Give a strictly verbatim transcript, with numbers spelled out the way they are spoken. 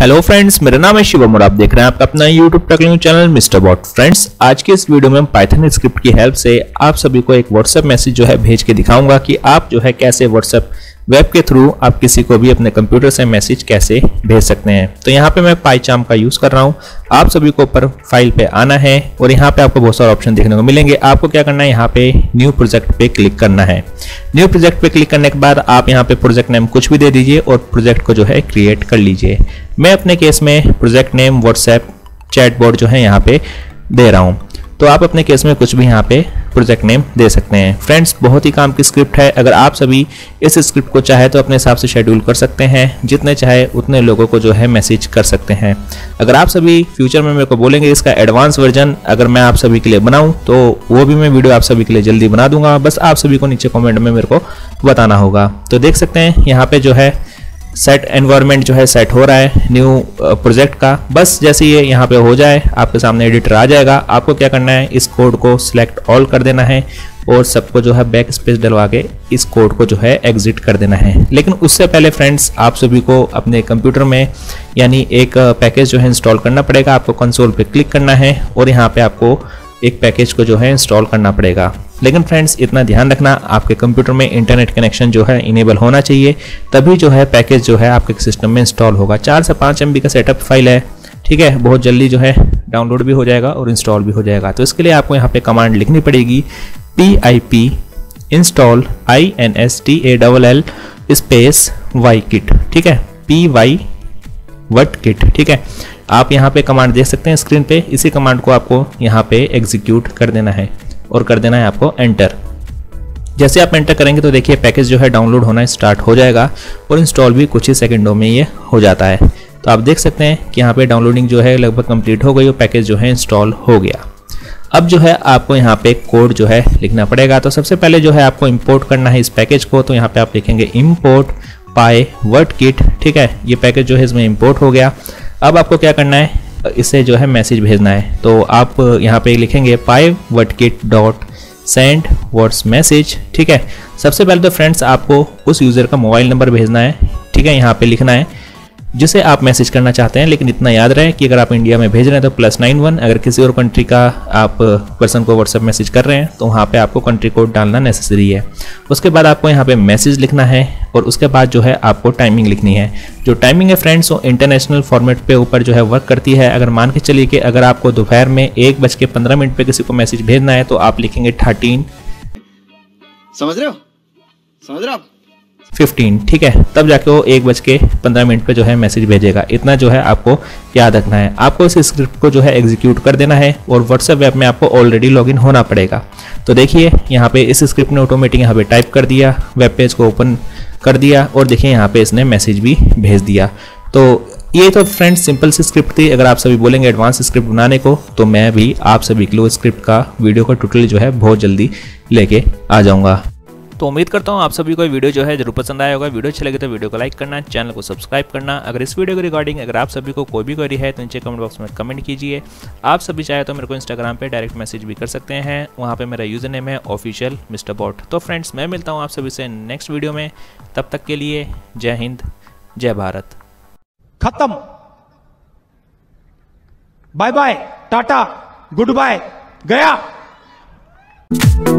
Hello friends, मेरा नाम है शिवम और आप देख रहे हैं आपका अपना YouTube technical channel mister bot. Friends, आज के इस वीडियो में हम पाइथन स्क्रिप्ट की हेल्प से आप सभी को एक व्हाट्सएप मैसेज जो है भेज के दिखाऊंगा कि आप जो है कैसे व्हाट्सएप वेब के थ्रू आप किसी को भी अपने कंप्यूटर से मैसेज कैसे भेज सकते हैं। तो यहाँ पे मैं पाइचार्म का यूज कर रहा हूँ। आप सभी को ऊपर फाइल पे आना है और यहाँ पे आपको बहुत सारे ऑप्शन देखने को मिलेंगे। आपको क्या करना है, यहाँ पे न्यू प्रोजेक्ट पे क्लिक करना है। न्यू प्रोजेक्ट पे क्लिक करने के बाद आप यहाँ पे प्रोजेक्ट नेम कुछ भी दे दीजिए और प्रोजेक्ट को जो है क्रिएट कर लीजिए। मैं अपने केस में प्रोजेक्ट नेम व्हाट्सएप चैटबॉट जो है यहाँ पे दे रहा हूँ। तो आप अपने केस में कुछ भी यहाँ पे प्रोजेक्ट नेम दे सकते हैं। फ्रेंड्स, बहुत ही काम की स्क्रिप्ट है। अगर आप सभी इस स्क्रिप्ट को चाहे तो अपने हिसाब से शेड्यूल कर सकते हैं, जितने चाहे उतने लोगों को जो है मैसेज कर सकते हैं। अगर आप सभी फ्यूचर में मेरे को बोलेंगे इसका एडवांस वर्जन अगर मैं आप सभी के लिए बनाऊं तो वो भी मैं वीडियो आप सभी के लिए जल्दी बना दूंगा। बस आप सभी को नीचे कॉमेंट में मेरे को बताना होगा। तो देख सकते हैं यहाँ पे जो है सेट एनवायरनमेंट जो है सेट हो रहा है न्यू प्रोजेक्ट का। बस जैसे ये यहाँ पे हो जाए आपके सामने एडिटर आ जाएगा। आपको क्या करना है, इस कोड को सिलेक्ट ऑल कर देना है और सबको जो है बैक स्पेस डलवा के इस कोड को जो है एग्जिट कर देना है। लेकिन उससे पहले फ्रेंड्स, आप सभी को अपने कंप्यूटर में यानी एक पैकेज जो है इंस्टॉल करना पड़ेगा। आपको कंसोल पे क्लिक करना है और यहाँ पे आपको एक पैकेज को जो है इंस्टॉल करना पड़ेगा। लेकिन फ्रेंड्स, इतना ध्यान रखना, आपके कंप्यूटर में इंटरनेट कनेक्शन जो है इनेबल होना चाहिए, तभी जो है पैकेज जो है आपके सिस्टम में इंस्टॉल होगा। चार से पाँच एम बी का सेटअप फाइल है, ठीक है। बहुत जल्दी जो है डाउनलोड भी हो जाएगा और इंस्टॉल भी हो जाएगा। तो इसके लिए आपको यहाँ पे कमांड लिखनी पड़ेगी P I P install I N S T A double L space Y kit, ठीक है। पी वाई वट किट, ठीक है। आप यहाँ पे कमांड देख सकते हैं स्क्रीन पे। इसी कमांड को आपको यहाँ पे एग्जीक्यूट कर देना है और कर देना है आपको एंटर। जैसे आप एंटर करेंगे तो देखिए पैकेज जो है डाउनलोड होना स्टार्ट हो जाएगा और इंस्टॉल भी कुछ ही सेकंडों में ये हो जाता है। तो आप देख सकते हैं कि यहाँ पे डाउनलोडिंग जो है लगभग कंप्लीट हो गई और पैकेज जो है इंस्टॉल हो गया। अब जो है आपको यहाँ पे कोड जो है लिखना पड़ेगा। तो सबसे पहले जो है आपको इंपोर्ट करना है इस पैकेज को। तो यहाँ पे आप लिखेंगे इम्पोर्ट पाई वर्ड किट, ठीक है। ये पैकेज जो है इसमें इंपोर्ट हो गया। अब आपको क्या करना है, इसे जो है मैसेज भेजना है। तो आप यहाँ पे लिखेंगे py word kit dot send whats message, ठीक है। सबसे पहले तो फ्रेंड्स आपको उस यूज़र का मोबाइल नंबर भेजना है, ठीक है। यहाँ पे लिखना है जिसे आप मैसेज करना चाहते हैं। लेकिन इतना याद रहे कि अगर आप इंडिया में भेज रहे हैं तो प्लस नाइन वन, अगर किसी और कंट्री का आप पर्सन को व्हाट्सएप मैसेज कर रहे हैं तो वहाँ पे आपको कंट्री कोड डालना नेसेसरी है। उसके बाद आपको यहाँ पे मैसेज लिखना है और उसके बाद जो है आपको टाइमिंग लिखनी है। जो टाइमिंग है फ्रेंड्स वो इंटरनेशनल फॉर्मेट पे ऊपर जो है वर्क करती है। अगर मान के चलिए कि अगर आपको दोपहर में एक बज के पंद्रह मिनट पे किसी को मैसेज भेजना है तो आप लिखेंगे थर्टीन, समझ रहे हो समझ रहे हो आप फिफ्टीन, ठीक है। तब जाके वो एक बज के पंद्रह मिनट पे जो है मैसेज भेजेगा। इतना जो है आपको याद रखना है। आपको इस स्क्रिप्ट को जो है एग्जीक्यूट कर देना है और व्हाट्सएप वेब में आपको ऑलरेडी लॉगिन होना पड़ेगा। तो देखिए यहाँ पे इस स्क्रिप्ट ने ऑटोमेटिक यहाँ पे टाइप कर दिया, वेब पेज को ओपन कर दिया और देखिए यहाँ पे इसने मैसेज भी भेज दिया। तो ये तो फ्रेंड्स सिंपल सी स्क्रिप्ट थी। अगर आप सभी बोलेंगे एडवांस स्क्रिप्ट बनाने को तो मैं भी आप सभी के लिए स्क्रिप्ट का वीडियो का ट्यूटोरियल जो है बहुत जल्दी लेके आ जाऊँगा। तो उम्मीद करता हूँ आप सभी को वीडियो जो है जरूर पसंद आया होगा। वीडियो अच्छी लगे तो वीडियो को लाइक करना, चैनल को सब्सक्राइब करना। अगर इस वीडियो के रिगार्डिंग अगर आप सभी को कोई भी क्वेरी है तो नीचे कमेंट बॉक्स में कमेंट कीजिए। आप सभी चाहे तो मेरे को इंस्टाग्राम पे डायरेक्ट मैसेज भी कर सकते हैं। वहाँ पे मेरा यूजर नेम है ऑफिशियल मिस्टर बॉट। तो फ्रेंड्स, मैं मिलता हूँ आप सभी से नेक्स्ट वीडियो में। तब तक के लिए जय हिंद, जय भारत। खत्म, bye bye, tata, good bye, गया।